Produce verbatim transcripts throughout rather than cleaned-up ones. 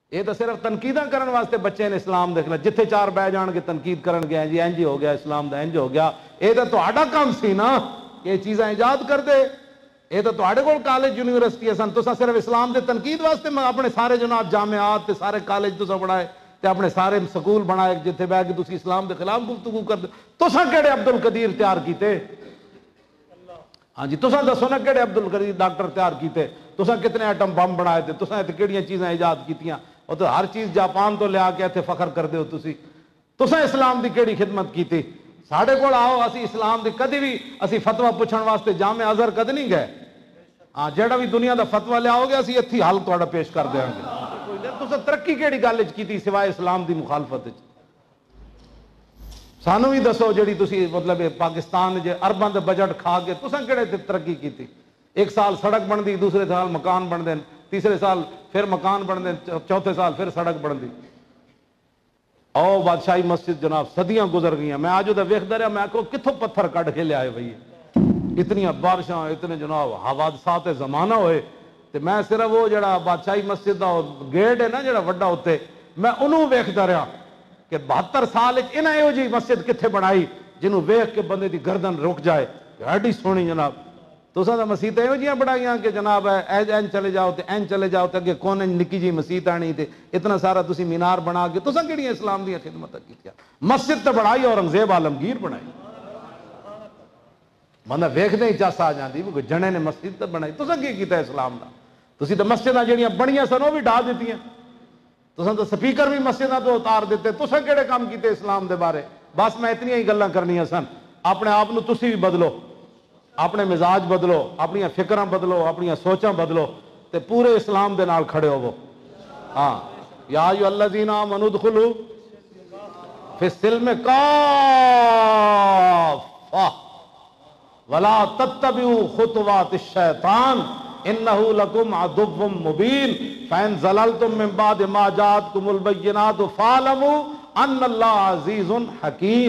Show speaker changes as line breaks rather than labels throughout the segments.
یہ تو صرف تنقیداں کرنے واسطے بچے نے اسلام دیکھ لیا، جتھے چار بہ جان کے تنقید کرن گئے جی انج ہو گیا اسلام دا انج ہو گیا. یہ تو تہاڈا کام سی نا کہ یہ چیزاں ایجاد کر دے. یہ تو تہاڈے کول کالج یونیورسٹی سن، تساں صرف اسلام دے تنقید واسطے اپنے سارے جناب جامعات تے سارے کالج تساں بنائے تے اپنے سارے سکول بنائے جتھے بہ کے تسی اسلام دے خلاف گفتگو کر دے. تساں کہڑے عبد القدیر تیار کیتے؟ ہاں جی تساں دسو نا کہڑے عبد القدیر ڈاکٹر تیار کیتے؟ تساں کتنے ایٹم بم بنائے تھے؟ تساں تے کیڑیاں چیزاں ایجاد کیتیاں؟ اور تو ہر چیز جاپان تو لیا کے اتنے فخر کر دے ہو تسی. تساں اسلام دی کیڑی خدمت کیتی؟ ساڈے کول آؤ، اسی اسلام دی کدی بھی اسی فتویٰ پوچھن واسطے جامع ازہر کدی نہیں گئے. ہاں جیڑا بھی دنیا دا فتویٰ لیا ہوگے اسی اتھی حل تہاڈا پیش کر دیں گے. تساں ترقی کیڑی گل وچ کیتی سوائے اسلام دی مخالفت وچ؟ سانو بھی دسو جڑی تسی مطلب پاکستان جے ارباں دے بجٹ کھا کے تساں کہڑے تے ترقی کیتی؟ ایک سال سڑک بن دی، دوسرے سال مکان بن دین، تیسرے سال پھر مکان بن دین، چوتھے سال پھر سڑک بن دی. او بادشاہی مسجد جناب صدیاں گزر گئیاں. میں آج ادھر ویکھدا رہا، میں آکھو کتھوں پتھر کڈ کے لے آئے بھئی، اتنی بارشاں اتنے جناب حوادثات زمانہ ہوئے. تے میں صرف وہ جڑا بادشاہی مسجد دا گیٹ ہے نا جڑا وڈا ہوتے، میں انہوں ویکھدا رہا کہ بہتر سال انہیں یہو جی مسجد کتھے بنائی جنہوں ویکھ کے بندے دی گردن رک جائے. ایڈی سونی جناب. تساں تو مسیتیں یہو جیاں بڑھائیاں کہ جناب این این چلے جاؤ تے این چلے جاؤ تے اگے کون نکی جی مسیت آنی تے اتنا سارا تسی مینار بنا کے تساں کیڑیاں اسلام دی خدمت کیتیاں؟ مسجد تے بڑھائی اورنگزیب عالمگیر بنائی. بندہ ویکھدے ہی چس آ جاندی کوئی جنے نے مسجد تے بنائی. تساں کی کیتا اسلام دا؟ تسی تو مسجداں جڑیاں بنیاں سن وہ بھی ڈھا دتیاں. تساں تو سپیکر بھی مسجداں تو اتار دیتے. تساں کیڑے کام کیتے اسلام دے بارے؟ بس میں اتنی ہی گلاں کرنیاں سن. اپنے آپ نو تسی بھی بدلو، اپنے مزاج بدلو، اپنی فکراں بدلو، اپنی سوچاں بدلو تے پورے اسلام دے نال کھڑے ہوو. ہاں یا ایھا الذین آمنوا ادخلوا فی السلم کافہ ولا تتبعوا خطوات الشیطان انہ لکم عدو مبین فإن زللتم من بعد ما جاءتکم البینات فاعلموا ان اللہ عزیز حکیم.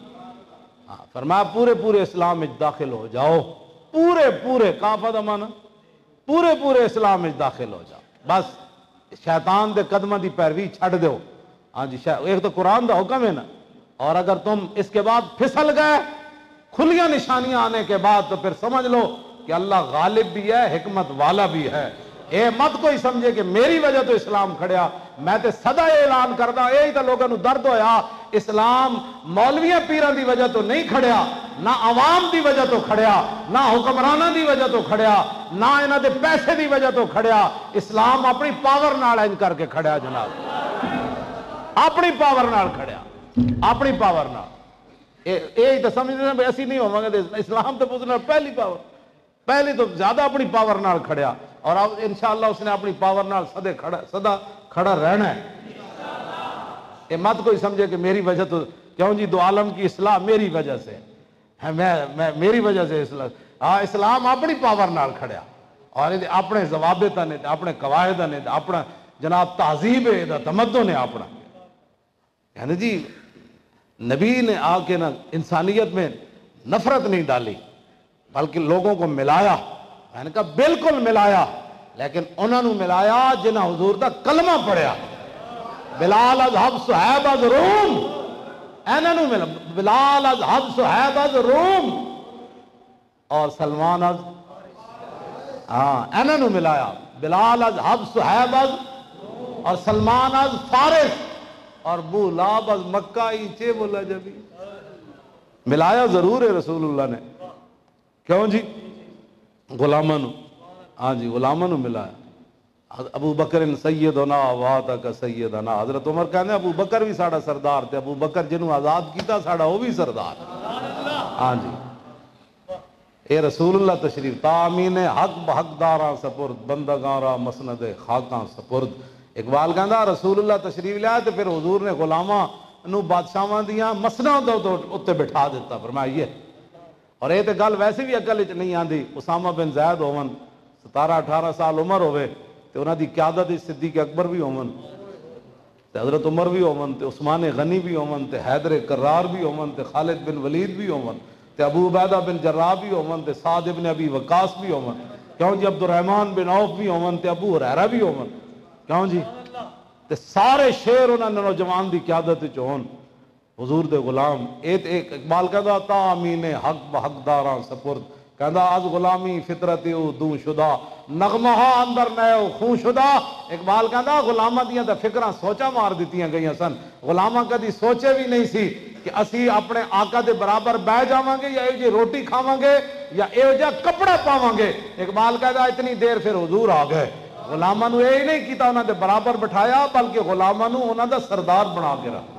فرمایا پورے پورے اسلام میں داخل ہو جاؤ. پورے پورے کافہ دا معنی پورے پورے اسلام میں داخل ہو جاؤ. بس شیطان دے قدمہ دی پیروی چھڑ دو. ہاں جی ایک تو قرآن دا حکم ہے نا. اور اگر تم اس کے بعد پھسل گئے کھلیاں نشانیاں آنے کے بعد تو پھر سمجھ لو کہ اللہ غالب بھی ہے، حکمت والا بھی ہے. اے مت کوئی سمجھے کہ میری وجہ تو اسلام کھڑیا. میں تے صدا اعلان کردہ یہی تو لوگوں درد ہویا اسلام مولویاں پیران دی وجہ تو نہیں کھڑیا، نہ عوام دی وجہ تو کھڑیا، نہ حکمرانہ دی وجہ تو کھڑیا، نہ انہاں دے پیسے دی وجہ تو کھڑیا. اسلام اپنی پاور نال انج کر کے کھڑیا جناب. اپنی پاور نال کھڑیا، اپنی پاور نال. یہی تو سمجھتے ہیں اسی نہیں ہوواں گے اسلام تو پوچھنا پہلی پاور پہلی تو زیادہ اپنی پاور نال کھڑیا. اور اب انشاءاللہ اس نے اپنی پاور نال صدے کھڑا صدا کھڑا رہنا ہے. یہ مت کوئی سمجھے کہ میری وجہ تو کیوں جی دو عالم کی اصلاح میری وجہ سے ہے، میں میں میری وجہ سے اصلاح. ہاں اسلام اپنی پاور نال کھڑیا اور اپنے ضوابط نے اپنے قواعد نے اپنا جناب تہذیب ہے تمدن ہے اپنا. یعنی جی نبی نے آ کے نا انسانیت میں نفرت نہیں ڈالی بلکہ لوگوں کو ملایا. میں نے کہا بالکل ملایا، لیکن انہوں نے ملایا جنہاں حضور دا کلمہ پڑھیا. بلال اذهب صہیب از روم، انہوں نے ملا بلال اذهب صہیب از روم اور سلمان از ہاں انہوں نے ملایا. بلال اذهب صہیب از اور سلمان از فارس اور بو لاب از مکہ ہی چے بولا جبی. ملایا ضرور ہے رسول اللہ نے. کیوں جی غلاماں نو ہاں جی غلاماں نو ملایا. ابو بکر سیدنا واتک سیدنا. حضرت عمر کہنے ابو بکر بھی ساڑا سردار تھے. ابو بکر جنہوں آزاد کیتا ساڑا وہ بھی سردار. ہاں جی اے رسول اللہ تشریف تامین حق بحق داراں سپرد بندگاں را مسند خاکاں سپرد. اقبال کہندا رسول اللہ تشریف لیا تو پھر حضور نے غلاماں نو بادشاہاں دیاں مسناں دے اوتے بٹھا دیتا. فرمایا یہ اور یہ تو گل ویسے بھی عقل وچ نہیں آندی. اسامہ بن زید ہون ستارہ اٹھارہ سال عمر ہوئے تے انہاں دی قیادت صدیق اکبر بھی ہون تے حضرت عمر بھی ہون تے عثمان غنی بھی ہون تے حیدر کرار بھی ہون تے خالد بن ولید بھی ہون تے ابو عبیدہ بن جراح بھی ہون تے سعد بن ابی وقاص بھی ہون. کیوں جی عبد الرحمن بن عوف بھی ہون تے ابو ہریرہ بھی ہون. کیوں جی تے سارے شیر انہوں نے نوجوان دی قیادت وچ ہون حضور دے غلام ایک ایک اقبال کہندا تا امین حق بحقداراں سپرد کہندا از غلامی فطرتی او دوں شدہ نغمہ اندر نیو خون شدہ اقبال کہندا غلاماں دیاں تے فکراں سوچا مار دتیاں گئیاں سن غلاماں کدی سوچے بھی نہیں سی کہ اسی اپنے آقا دے برابر بہ جاواں گے یا یہ روٹی کھاواں گے یا یہ جا کپڑا پاواں گے اقبال کہندا اتنی دیر پھر حضور آ گئے غلاماں نو یہ نہیں کیتا انہاں دے برابر بٹھایا بلکہ غلاماں نو انہاں دا سردار بنا کے رکھا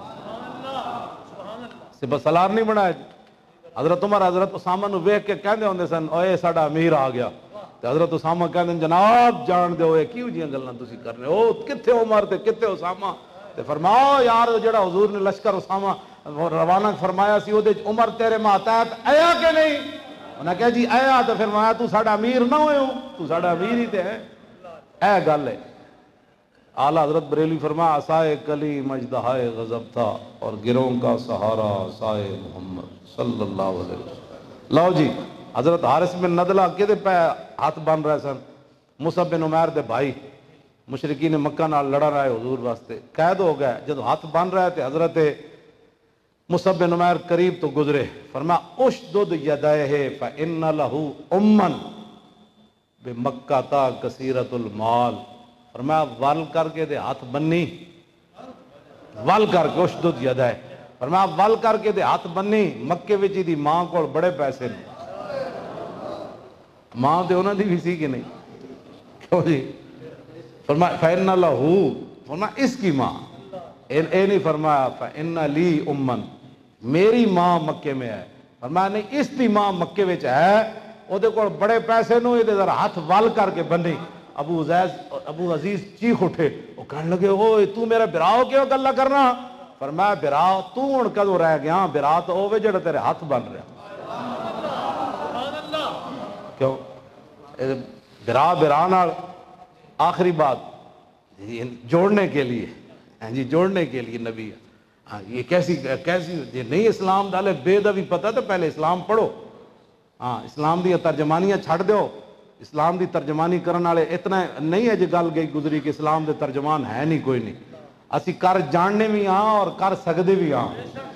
سپہ سالار نہیں بنایا جی حضرت عمر حضرت اسامہ نو ویکھ کے کہندے ہوندے سن اوے ساڈا امیر آ گیا تے حضرت اسامہ کہندے جناب جان دے ہوئے کیوں جیاں گلاں تسی کر رہے ہو کتھے عمر تے کتھے اسامہ تے فرمایا یار جڑا حضور نے لشکر اسامہ روانہ فرمایا سی او دے عمر تیرے ماتحت آیا کہ نہیں انہاں کہا جی آیا تے فرمایا تو ساڈا امیر نہ ہوئے ہو تو ساڈا امیر ہی تے ہے اے گل ہے اعلیٰ حضرت بریلوی فرمایا عصائے کلی مجدہائے غضب تھا اور گروں کا سہارا عصائے محمد صلی اللہ علیہ وسلم لو جی حضرت حارث بن ندلہ کدے پہ ہاتھ بن رہے سن مصعب بن عمیر دے بھائی مشرکین مکہ نال لڑ رہے حضور واسطے قید ہو گئے جب ہاتھ بن رہے تھے حضرت مصعب بن عمیر قریب تو گزرے فرمایا اشدد یدیہ فإن لہ امن بمکہ کثیرۃ المال فرمایا ول کر کے دے ہاتھ بنی ول کر کے اشدد یدیہ فرمایا ول کر کے دے ہاتھ بنی مکے وچ دی ماں کول بڑے پیسے نے ماں تے انہاں دی بھی سی کہ نہیں کیوں جی فرمایا فإن لہو فرمایا اس کی ماں اے نہیں فرمایا فإن لی امن میری ماں مکے میں ہے فرمایا نہیں اس دی ماں مکے وچ ہے او دے کول بڑے پیسے نو یہ ذرا ہاتھ ول کر کے بنی ابو عزیز ابو عزیز چیخ اٹھے وہ کہنے لگے اوے تو میرا براؤ کیوں گلا کرنا فرمایا براؤ تو ہن کدوں رہ گیا برا تو اوے جڑا تیرے ہاتھ بن رہا کیوں برا برا نال آخری بات جوڑنے کے لیے جی جوڑنے کے لیے نبی ہاں یہ کیسی کیسی یہ نہیں اسلام ڈالے بے دا بھی پتہ تو پہلے اسلام پڑھو ہاں اسلام دی ترجمانیاں چھڑ دیو اسلام دی ترجمانی کرنے والے اتنا نہیں ہے جی گل گئی گزری کہ اسلام دے ترجمان ہے نہیں کوئی نہیں اسی کر جاننے بھی ہاں اور کر سکتے بھی ہاں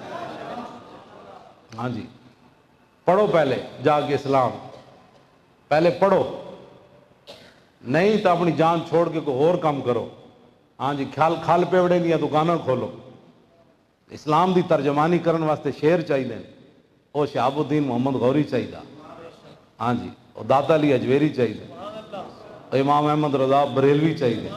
ہاں جی پڑھو پہلے جا کے اسلام پہلے پڑھو نہیں تو اپنی جان چھوڑ کے کوئی اور کام کرو ہاں جی کھال کھال پیوڑے دیا دکانوں کھولو اسلام دی ترجمانی کرنے واسطے شعر چاہیے وہ شہاب الدین محمد غوری چاہیے ہاں جی وہ داتا علی اجویری چاہیے امام احمد رضا بریلوی چاہیے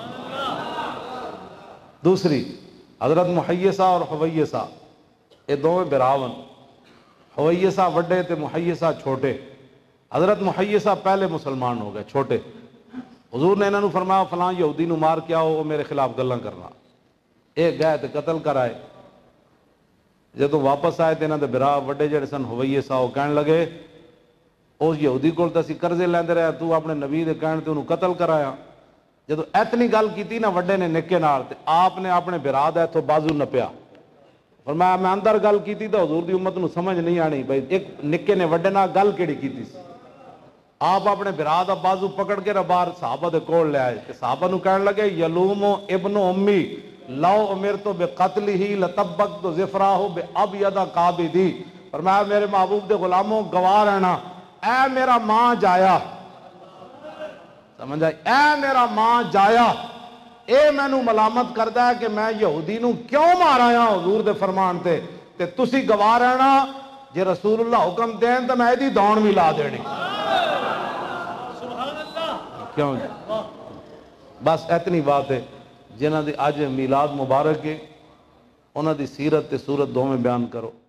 دوسری حضرت محیصہ اور حویصہ یہ دونوں براون حویصہ وڈے تے محیصہ چھوٹے حضرت محیصہ پہلے مسلمان ہو گئے چھوٹے حضور نے انہوں نے فرمایا فلاں یہودی نو مار کیا ہو وہ میرے خلاف گلاں کرنا ایک گئے تے قتل کر آئے جب واپس آئے تو انہوں نے برا وڈے جڑے سن حویصہ وہ کہنے لگے اس یہودی کول تے اسی قرضے لیندے رہے تو اپنے نبی دے کہنے تے انہوں قتل کرایا جدو اتنی گل کیتی نا وڈے نے نکے نال تے آپ نے اپنے برا دا اتھوں بازو نپیا فرمایا میں اندر گل کیتی تو حضور دی امت نو سمجھ نہیں آنی بھائی ایک نکے نے وڈے نال گل کیڑی کیتی سی آپ اپنے برا دا بازو پکڑ کے باہر صحابہ دے کول لے آئے کہ صحابہ نو کہنے لگے یلوم ابن امی لو امرتو بقتلہ لطبقت ظفراہ بابید قابدی فرمایا میرے محبوب دے غلاموں گواہ رہنا اے میرا ماں جایا سمجھ آئی اے میرا ماں جایا اے میں نو ملامت کردا ہے کہ میں یہودی نو کیوں مارایا حضور دے فرمان تے تے تسی گواہ رہنا جے رسول اللہ حکم دین تو میں دی دون بھی لا دینی کیوں جی بس اتنی بات ہے جنہ دی آج میلاد مبارک ہے انہاں دی سیرت تے صورت دو میں بیان کرو